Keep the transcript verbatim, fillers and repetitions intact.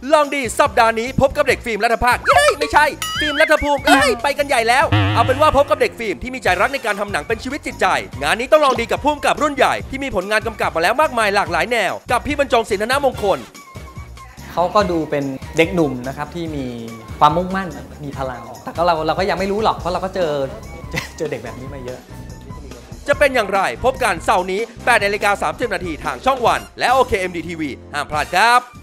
ลองดีสัปดาห์นี้พบกับเด็กฟิล์มรัฐภาคเย้ไม่ใช่ฟิล์มรัฐภูมิเอ้ยไปกันใหญ่แล้วเอาเป็นว่าพบกับเด็กฟิล์มที่มีใจรักในการทำหนังเป็นชีวิตจิตใจงานนี้ต้องลองดีกับผู้กำกับรุ่นใหญ่ที่มีผลงานกำกับมาแล้วมากมายหลากหลายแนวกับพี่บรรจงศิลธนมงคลเขาก็ดูเป็นเด็กหนุ่มนะครับที่มีความมุ่งมั่นมีพลังแต่ก็เราเราก็ยังไม่รู้หรอกเพราะเราก็เจอเจอเด็กแบบนี้มาเยอะจะเป็นอย่างไรพบกันเสาร์นี้แปดนาฬิกาสามสิบนาทีทางช่องวันและ โอ เค เอ็ม ดี ที วี ห้ามพลาดครับ